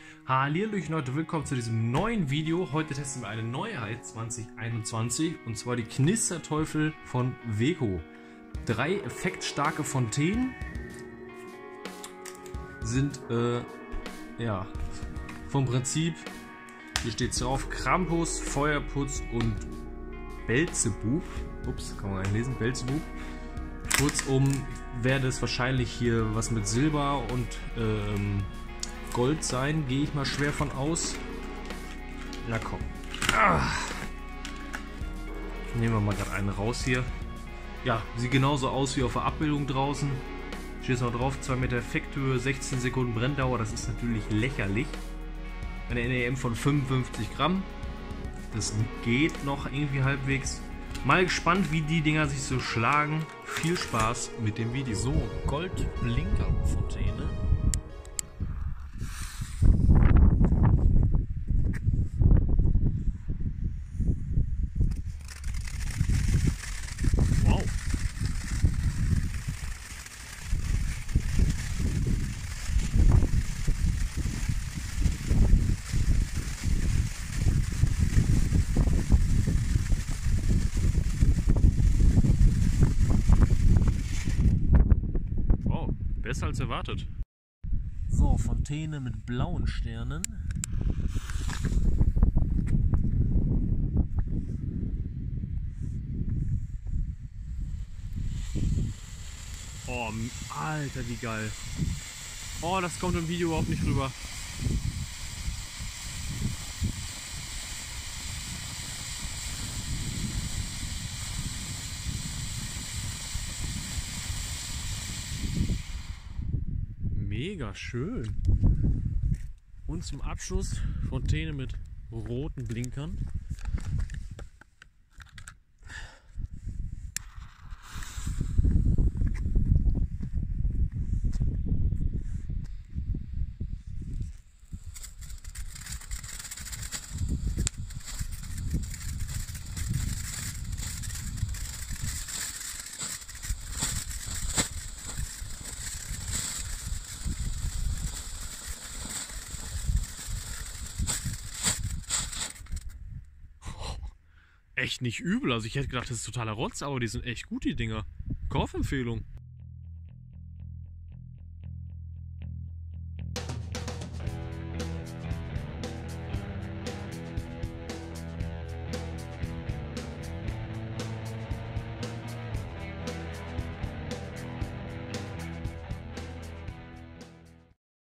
Hallihallöchen Leute, willkommen zu diesem neuen Video. Heute testen wir eine Neuheit 2021 und zwar die Knisterteufel von Weco. 3 effektstarke Fontänen sind ja vom Prinzip, hier steht drauf, Krampus, Feuerputz und Belzebub. Ups, kann man gar nicht lesen, Belzebub. Kurzum werde es wahrscheinlich hier was mit Silber und Gold sein, gehe ich mal schwer von aus. Na komm. Nehmen wir mal gerade einen raus hier. Ja, sieht genauso aus wie auf der Abbildung draußen. Steht noch drauf, 2 Meter Effekthöhe, 16 Sekunden Brenndauer, das ist natürlich lächerlich. Eine NEM von 55 Gramm. Das geht noch irgendwie halbwegs. Mal gespannt, wie die Dinger sich so schlagen. Viel Spaß mit dem Video. So, Gold-Blinker-Fontäne. Wow. Besser als erwartet. So, Fontäne mit blauen Sternen. Oh, Alter, wie geil. Oh, das kommt im Video überhaupt nicht rüber. Mega schön. Und zum Abschluss Fontäne mit roten Blinkern. Echt nicht übel, also ich hätte gedacht, das ist totaler Rotz, aber die sind echt gut, die Dinger. Kaufempfehlung.